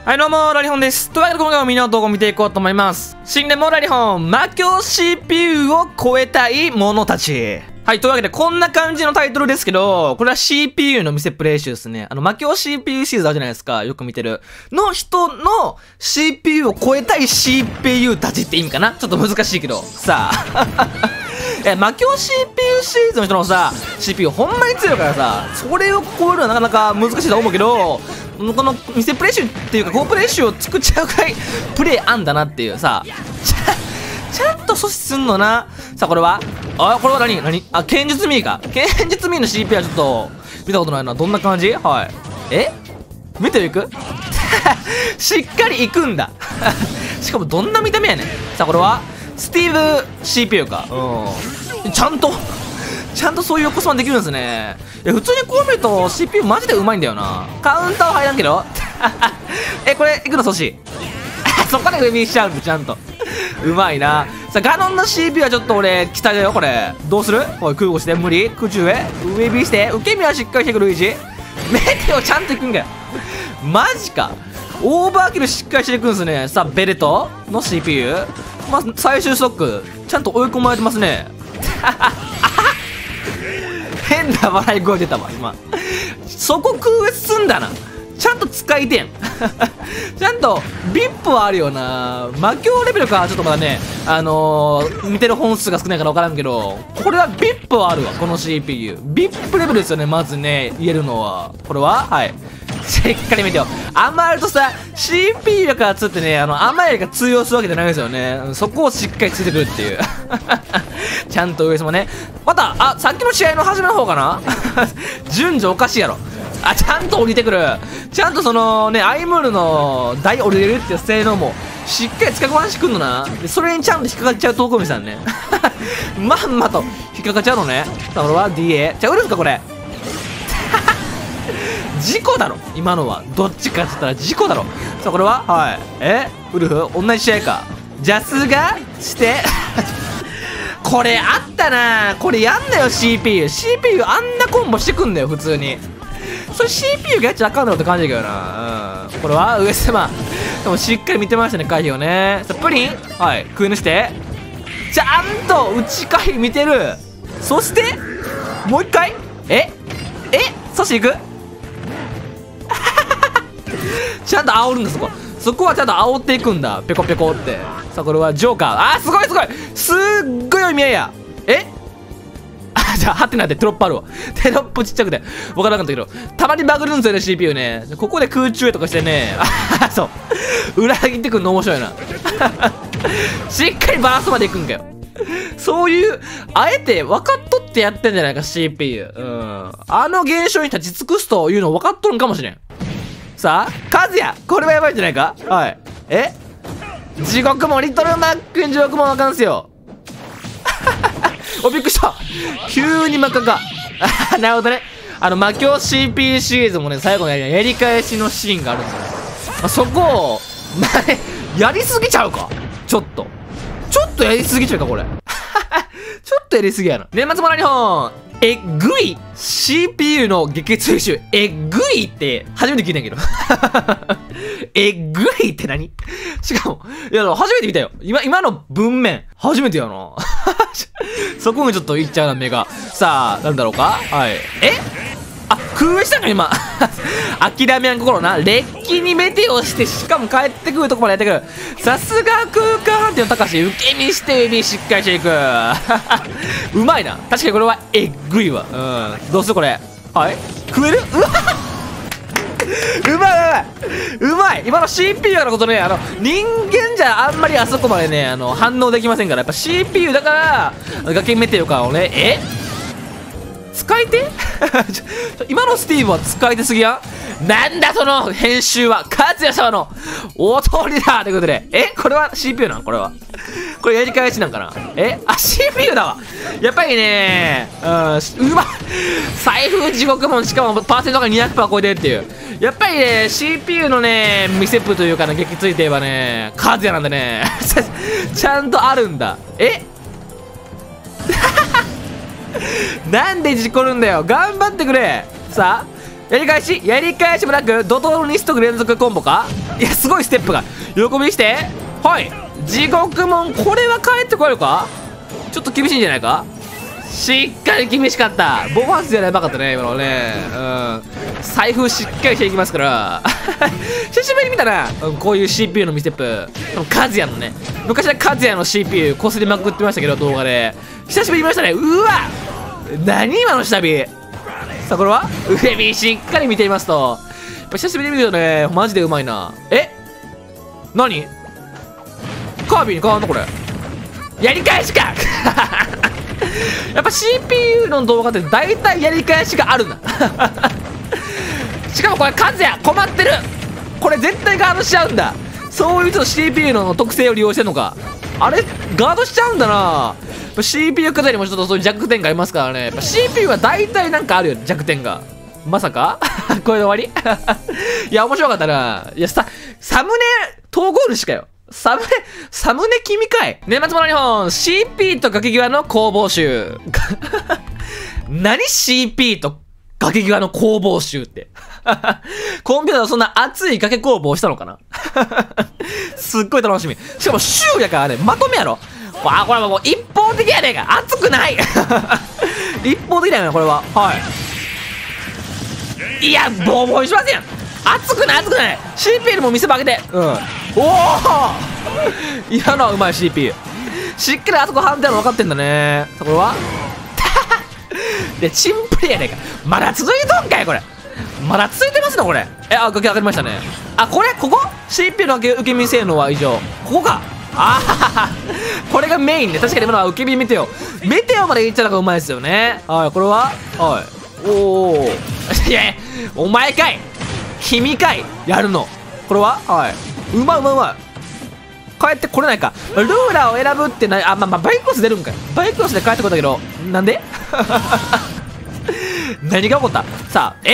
はい、どうも、ラリホンです。というわけで、今回もみんなの動画を見ていこうと思います。新年もラリホン、魔境 CPU を超えたい者たち。はい、というわけで、こんな感じのタイトルですけど、これは CPU の見せプレイ集ですね。魔境 CPU シリーズあるじゃないですか。よく見てる。の人の CPU を超えたい CPU たちって意味かな？ちょっと難しいけど。さあ。魔境 CPU シリーズの人のさ、CPU ほんまに強いからさ、それを超えるのはなかなか難しいと思うけど、この見せプレイ集っていうか、好プレイ集を作っちゃうくらいプレイあんだなっていうさ、ちゃんと阻止すんのな。さあ、これはこれは何剣術ミーか。剣術ミーの CPU はちょっと見たことないな。どんな感じ？はい。見ていくしっかりいくんだ。しかもどんな見た目やねん。さあ、これはスティーブ CPU か。ちゃんとそういう横スパンできるんですね。いや、普通にこう見ると CPU マジでうまいんだよな。カウンターは入らんけど。これいくの阻止。そこで上見しちゃうんだ、ちゃんと。うまいな。さあ、ガノンの CPU はちょっと俺期待だよ、これ。どうする？おい、空母して、無理？空中へ上見して、受け身はしっかりしてくる、ルイージ。メテオちゃんといくんだよ。マジか。オーバーキルしっかりしていくんすね。さあ、ベルトの CPU。まあ、最終ストック、ちゃんと追い込まれてますね。変な笑い声出たわ、今。そこ空越すんだな。ちゃんと使いてん。ちゃんと、VIP はあるよな。魔境レベルか、ちょっとまだね、見てる本数が少ないから分からんけど、これは VIP はあるわ、この CPU。VIP レベルですよね、まずね、言えるのは。これははい。しっかり見てよ。余るとさ、CPU だからつってね、余りが通用するわけじゃないですよね。そこをしっかりついてくるっていう。ちゃんと上様ね。また、さっきの試合の始めの方かな。順序おかしいやろ。ちゃんと降りてくる。ちゃんとそのね、アイムールの台降りれるっていう性能も、しっかり使いこなしてくんのな。で、それにちゃんと引っかかっちゃうトークミさんね。まんまと引っかかっちゃうのね。さあ、俺は DA。じゃあ、ウルフか、これ。事故だろ今のは。どっちかって言ったら事故だろ。さあ、これははい。ウルフ同じ試合か。ジャスがしてこれあったな。これやんなよ CPU あんなコンボしてくんだよ普通に。それ CPU がやっちゃあかんだろって感じだけどな。これは上様でもしっかり見てましたね、回避をね。さあ、プリンはい食い抜してちゃんと内回避見てる。そしてもう一回阻止いくちゃんと煽るんだ。そこはちゃんと煽っていくんだ。ペコペコって。さあ、これはジョーカー。すごいすっごい意味合いや。じゃあ、はってなってテロップあるわ。テロップちっちゃくて分からなかったけど、たまにバグるんですよね CPU ね。ここで空中へとかしてね。そう裏切ってくんの面白いな。しっかりバランスまでいくんかよ。そういうあえて分かっとってやってんじゃないか CPU。現象に立ち尽くすというの分かっとるんかもしれん。さあ、カズヤこれはやばいんじゃないか。はい。地獄もリトルマックに地獄もわかんすよ。びっくりした。急に真っ赤か。なるほどね。魔境 CPU シリーズもね、最後のやり返しのシーンがあるんですよ。そこを、やりすぎちゃうか。ちょっとやりすぎちゃうか、これ。ちょっとやりすぎやな。年末もら日本えぐい CPU の激痛集。えぐいって初めて聞いたんやけど。えぐいって何？しかも、いや、初めて見たよ。今の文面。初めてやな。そこにちょっといっちゃうな、目が。さあ、なんだろうか？はい。空上したんか、今。諦めやん心な。レッキにメテオして、しかも帰ってくるとこまでやってくる。さすが空間判定の高し、受け身して指しっかりしていく。うまいな。確かにこれはえぐいわ。どうするこれ。はい。食える？うまい今の CPU のことね、人間じゃあんまりあそこまでね、反応できませんから、やっぱ CPU だから、崖メテオかをね、使い手今のスティーブは使い手すぎやん。なんだその編集は。勝也様のお通りだということで。これは CPU なん？これは。これやり返しなんかな。CPU だわ。やっぱりね、うまい。財布地獄門、しかもパーセントが 200% 超えてるっていう。やっぱりね、CPU のね、見せプというかね、激ついてはね、勝也なんでね。ちゃんとあるんだ。なんで事故るんだよ。頑張ってくれ。さあ、やり返しもなく怒涛の2ストック連続コンボか。 いや、すごいステップが。横見して。はい。地獄門、これは帰ってこれるか？ちょっと厳しいんじゃないか？しっかり厳しかった。ボマンスやらばかったね、今のね。うん。財布しっかりしていきますから。久しぶりに見たな、こういう CPU のミステップ。カズヤのね。昔はカズヤの CPU こすりまくってましたけど、動画で。久しぶりに見ましたね。うわ！何今の下火。さあ、これは上火しっかり見てみますと。やっぱ久しぶりに見るとね、マジでうまいな。え？何？カービィに変わんのこれ。やり返しかやっぱ CPU の動画って大体やり返しがあるんだしかもこれカズヤ困ってる。これ絶対ガードしちゃうんだ。そういうちょっと CPU の特性を利用してんのか。あれガードしちゃうんだな。CPU カズヤにもちょっとそういう弱点がありますからね。やっぱ CPU は大体なんかあるよ、弱点が。まさかこれで終わりいや面白かったな。いやサムネ統合主かよ。サムネ君かい。年末もの日本 CP と崖際の攻防集何 CP と崖際の攻防集ってコンピューターそんな熱い崖攻防したのかなすっごい楽しみ。しかも週やからね、まとめやろ。わあ、これはもう一方的やねんか。熱くない一方的だよね、これは。はい。いや、ボーボーにしません。熱くない熱くない。 CP にも見せ場上げて。うん。おお今のはうまい。 CP しっかりあそこ判定の分かってんだね。さあ、これはで、チンプレやねんか。まだ続いとんかいこれ。まだ続いてますのこれ。あ、崖上がりましたね。あ、ここ CP の受け身性能は以上。ここか。ああこれがメインね。確かに今のは受け身メテオまでいっちゃうのがうまいですよね。はい、これははい。おおいやいや、お前かい君かいやるの。これははい。うまいうまいうまい。帰ってこれないか。ルーラーを選ぶってない。あ、まあバイクロス出るんかい。バイクロスで帰ってこれたけど、なんで何が起こった。さあ、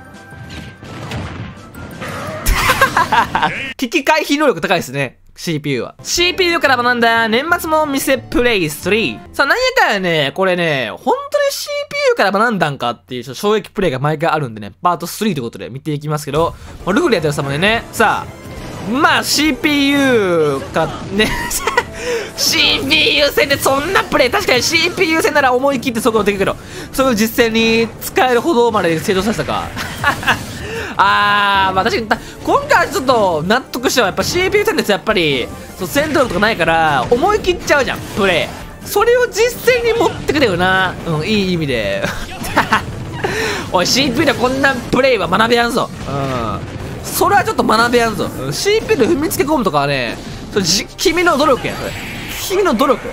危機回避能力高いですね、 CPU は。 CPU から学んだ年末も見せプレイ3。さあ、何やかやね、これね、本当に CPU から学んだんかっていう衝撃プレイが毎回あるんでね、パート3ということで見ていきますけど、ルールやってる様でね。さあ、まあ CPU かねCPU 戦でそんなプレイ、確かに CPU 戦なら思い切って速度できるけど、それを実践に使えるほどまで成長させたかまあ確かに今回はちょっと納得したわ。やっぱ CPU 戦ですやっぱりそう戦闘力とかないから思い切っちゃうじゃんプレイ。それを実践に持ってくれよな。うん、いい意味でおい CPU でこんなプレイは学べやんぞ。うん、それはちょっと学べやんぞ。CPU で踏みつけ込むとかはね、それ君の努力や。それ君の努力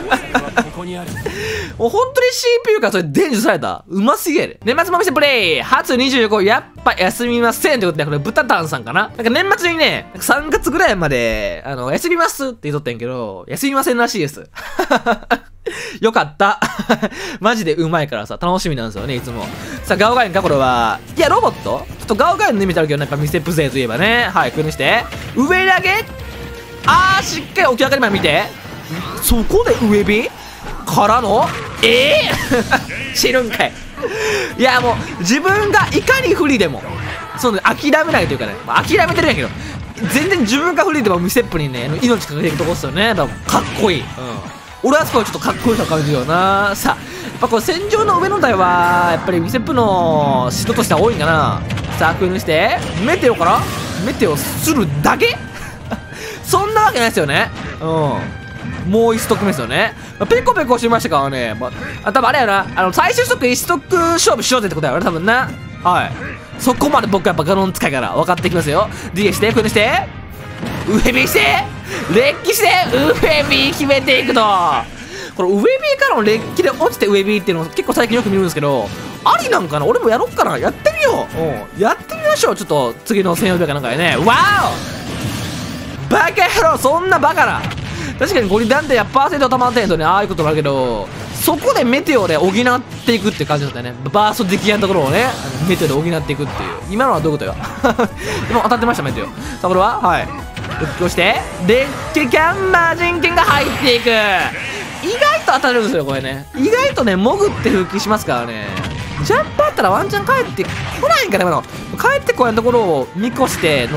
もう本当に CPU からそれ伝授された。うますぎやで。年末も見せプレイ初25やっぱ休みませんということで、これブタタンさんかな。なんか年末にね、3月ぐらいまで休みますって言っとったんやけど、休みませんらしいですよかったマジでうまいからさ、楽しみなんですよね、いつも。さあ、ガオガインかこれは。いや、ロボットちょっとガオガインの意味あるけどね、やっぱミセプ勢といえばね。はい、これにして上投げ。しっかり起き上がりまで見て。そこで上火からの死ぬんかい。いや、もう自分がいかに不利でも諦めないというかね、諦めてるんやけど、全然自分が不利でもミセップにね命かけていくとこっすよね。だからかっこいい。俺はそこはちょっとかっこよさ感じるよな。さあ、やっぱこの戦場の上の台はやっぱりミセップの人としては多いんかな。さあ、こういうにしてメテオからメテオするだけそんなわけないですよね。もう1ストック目ですよね。ペコペコしましたからね。多分あれやな、最終ストック1ストック勝負しようぜってことやろ多分な。はい、そこまで僕やっぱガノン使いから分かってきますよ。 DA してこれにして上火してレッキして上火決めていくと。これ上火からのレッキで落ちて上火っていうの結構最近よく見るんですけど、ありなんかな。俺もやろっかな。やってみよう。やってみましょう。ちょっと次の専用日かなんかでね。わおバカ野郎、そんなバカな。確かにゴリダンでやっぱ%溜まってんとね、ああいうことになるけど、そこでメテオで補っていくっていう感じだったよね。バーストできやんところをね、メテオで補っていくっていう。今のはどういうことよ今当たってましたメテオ。さあ、これははいそしてデッキキャンマージン剣が入っていく。意外と当たるんですよこれね。意外とね潜って復帰しますからね。ジャンプあったらワンチャン帰ってこないんかね。帰ってこないところを見越しての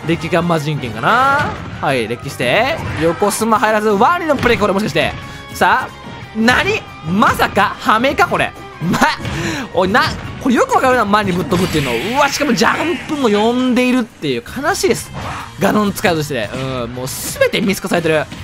歴が魔人剣かな。はい、歴して、横スマ入らず、ワニのプレイこれもしかして。さあ、まさか、ハメかこれ。おい、これよくわかるな、前にぶっ飛ぶっていうの。うわ、しかもジャンプも呼んでいるっていう、悲しいです。ガノン使うとして。もうすべて見透かされてる。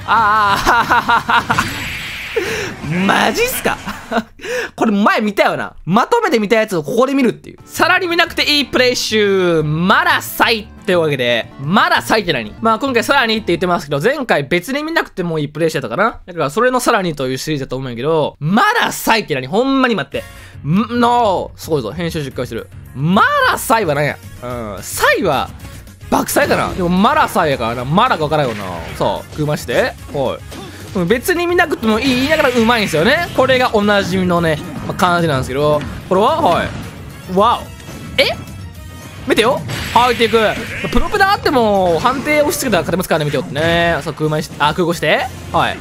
マジっすかこれ前見たよな。まとめて見たやつをここで見るっていう。さらに見なくていいプレイ集、まだサイってわけで、まだサイって何？まあ今回さらにって言ってますけど、前回別に見なくてもいいプレイ集だったかな。だからそれのさらにというシリーズだと思うんやけど、まだサイって何？ほんまに待って。すごいぞ。編集10回してる。まだサイは何や？サイは、爆サイだな。でもまだサイやからな。まだかわからんよな。さあ、食いまして。はい。別に見なくてもいい言いながらうまいんですよね。これがおなじみのね、感じなんですけど、これははい。わお。見てよ。入っていく。プロペラあっても判定押し付けたら勝てますからね、見てよってね。さあ、空語して。はい。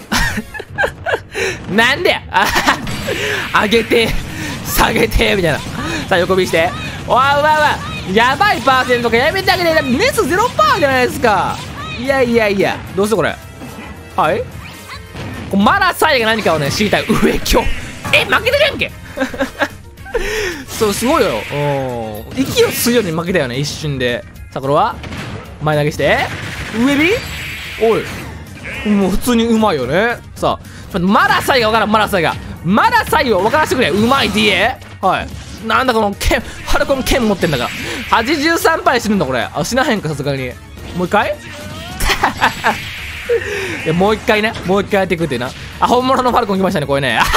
なんでや上げて、下げて、みたいな。さあ、横見して。うわやばいパーセントかやめてあげて。熱 0% じゃないですか。いや。どうしてこれ。はい。マラサイが何かをね、知りたい。上今日。負けてるやんけそう、すごいよ。息を吸うように負けたよね、一瞬で。さあ、これは前投げして。上火おい。もう普通にうまいよね。さあ、マラサイがわからん、マラサイを分からせてくれ。うまい DA。はい。なんだこの剣、ファルコン剣持ってんだが。83敗してるんだ、これ。しなへんか、さすがに。もう一回いや、もう一回やっていくっていうな。本物のファルコン来ましたね、これね。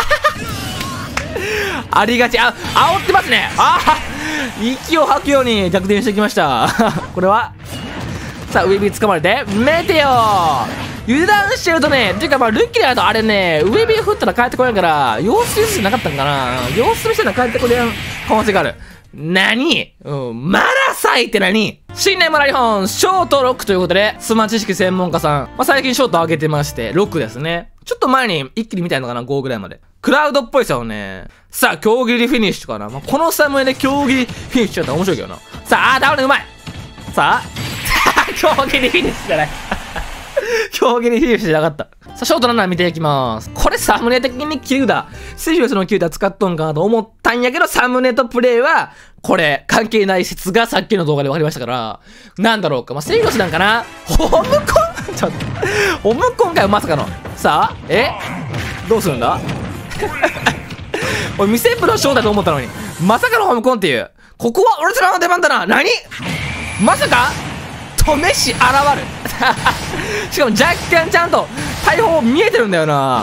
ありがち。煽ってますね。息を吐くように逆転してきました。これはさあ、上火掴まれて、メテオ油断してるとね、っていうかルッキーだとあれね、上火振ったら帰ってこないから、様子見してなかったんかな。様子見してたら帰ってこない可能性がある。マラサイって何？新年マラリホン、ショート6ということで、スマ知識専門家さん。最近ショート上げてまして、6ですね。ちょっと前に一気に見たのかな、5ぐらいまで。クラウドっぽいさをね。さあ、競技リフィニッシュかな。このサムネで競技リフィニッシュだったら面白いけどな。さあ、ダウンうまい。さあ、競技リフィニッシュじゃない。競技リフィニッシュじゃなかった。さあ、ショート7見ていきます。これサムネ的にキルダ。セリウスのキルダ使っとんかなと思ったんやけど、サムネとプレイは、これ、関係ない説がさっきの動画で分かりましたから、なんだろうか。セリウスなんかな。ホムコンちょっと。ホムコンかよ、まさかの。さあ、どうするんだ俺、ミセップのショーだと思ったのに。まさかのホムコンっていう。ここは俺らの出番だな。何まさかとめし現る。しかも若干ちゃんと大砲見えてるんだよな。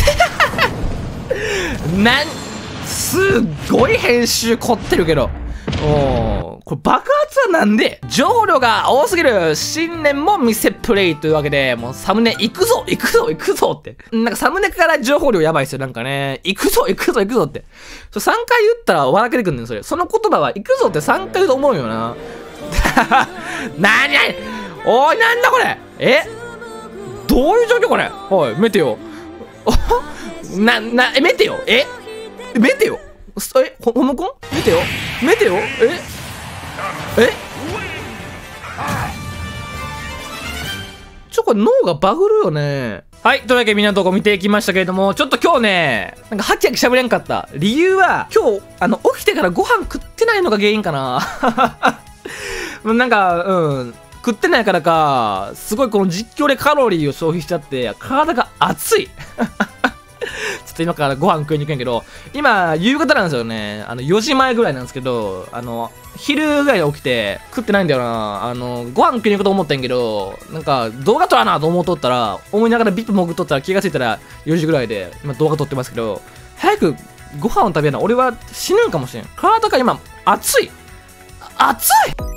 すっごい編集凝ってるけど。これ爆発はなんで情報量が多すぎる。新年も見せプレイというわけで、もうサムネ行くぞって。なんかサムネから情報量やばいっすよ。なんかね、行くぞって。3回言ったら笑けてくんねん、それ。その言葉は行くぞって3回言うと思うよな。おい、なんだこれ。どういう状況これ。おい、メテオ。メテオ。メテオ。ホムコンメテオこれ脳がバグるよね。はい。というわけでみんなのとこ見ていきましたけれども、ちょっと今日ね、なんかハキハキ喋れんかった。理由は、今日、起きてからご飯食ってないのが原因かな。なんか、食ってないからか、すごいこの実況でカロリーを消費しちゃって、体が熱い。ちょっと今からご飯食いに行くんやけど、今、夕方なんですよね。4時前ぐらいなんですけど、昼ぐらいに起きて、食ってないんだよな。ご飯食いに行くと思ったんやけど、なんか、動画撮らなと思っとったら、思いながらビップ潜っとったら気がついたら4時ぐらいで、今動画撮ってますけど、早くご飯を食べな。俺は死ぬんかもしれん。体が今、熱い。熱い